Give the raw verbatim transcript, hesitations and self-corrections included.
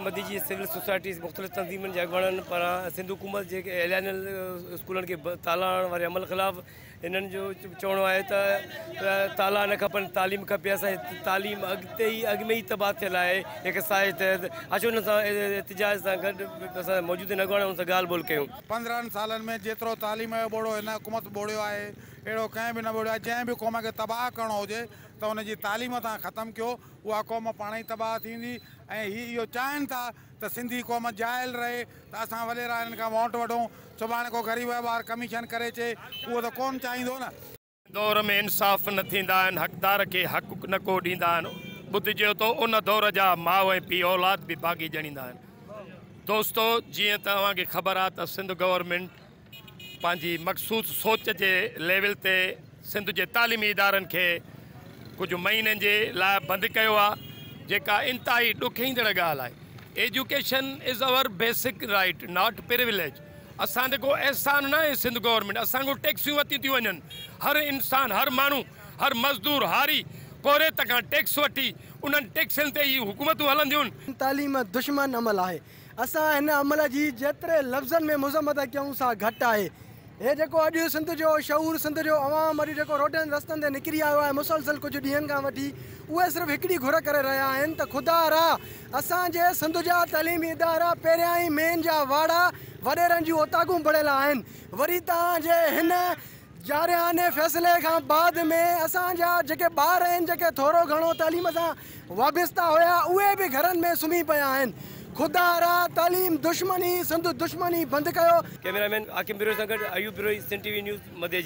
मदी जी civil societies मुख़्तलिफ़ तंज़ीमनि जे अॻुवाणनि पारां सिंध हुकूमत जेके एलियानियल स्कूलनि खे ताला हणण वारे अमल ख़िलाफ़ इन्हनि जो चवणो आहे त ताला न खपनि, तालीम खपे। असांजी तालीम अॻिते ई अॻ में ई तबाह थियल आहे हिकु साज़ तहत। अचो हुन सां एतिजाज सां गॾु असां मौजूदु अॻुवाणनि सां ॻाल्हि ॿोल कयूं। पंद्रहनि सालनि में जेतिरो तालीम जो ॿोड़ो हिन हुकूमत ॿोड़ियो आहे अहिड़ो कंहिं बि न ॿोड़ियो आहे। जंहिं बि क़ौम खे तबाह करिणो हुजे त हुनजी तालीम तव्हां ख़तमु कयो, उहा क़ौम पाण ई तबाह थींदी। ऐं हीअ इहो चाहिनि था त सिंधी क़ौम जाइल रहे, त असां वॾेरा हिननि खां वोट वठूं। सुभाणे को ग़रीब ॿार कमीशन करे अचे, उहो त कोन चाहींदो न। दौर में इंसाफ़ न थींदा आहिनि, हक़दार खे हक़ न को ॾींदा आहिनि। ॿुधिजे थो उन दौर जा माउ ऐं पीउ औलाद बि बाग़ी ॼणींदा आहिनि। दोस्तो, जीअं तव्हांखे ख़बर आहे त सिंध गवर्नमेंट पंहिंजी मख़सूस सोच जे लेवल ते सिंध जे तालीमी इदारनि खे कुझु महीननि जे लाइ बंदि कयो आहे, जेका इंतिहाई ॾुखींदड़ ॻाल्हि आहे। Education is our basic right, not privilege. असां ते को एहसान न आहे सिंध गवर्नमेंट, असांखो टैक्सियूं वठी थियूं वञनि। हर इंसान, हर माण्हू, हर मज़दूर, हारी कोरे तखां टैक्स वठी उन्हनि टैक्सनि ते ई हुकूमतूं हलंदियूं आहिनि। तालीम दुश्मन अमल आहे। असां हिन अमल जी जेतिरे लफ़्ज़नि में मुज़म्मत कयूं सा घटि आहे। हे जेको अॼु सिंध जो शऊर, सिंध जो अवाम अॼु जेको रोडनि रस्तनि ते निकिरी आयो आहे मुसलसल कुझु ॾींहंनि खां वठी, उहे सिर्फ़ु हिकिड़ी घुर करे रहिया आहिनि त ख़ुदा रा असांजे सिंध जा तइलीमी इदारा पहिरियां ई मेन जा वाड़ा वॾेरनि जूं ओताकूं बणियल आहिनि। वरी तव्हांजे हिन जारियाने फ़ैसिले खां बाद में असांजा जेके ॿार आहिनि, जेके थोरो घणो तालीम सां वाबस्ता हुया, उहे बि घरनि में सुम्ही पिया आहिनि। ख़ुदा रा तालीम दुश्मनी, सिंध दुश्मनी बंदि कयो। कैमरामैन आकिम बिरोई सां गॾु अयूब बिरोई, सिंध टीवी न्यूज़ मधे।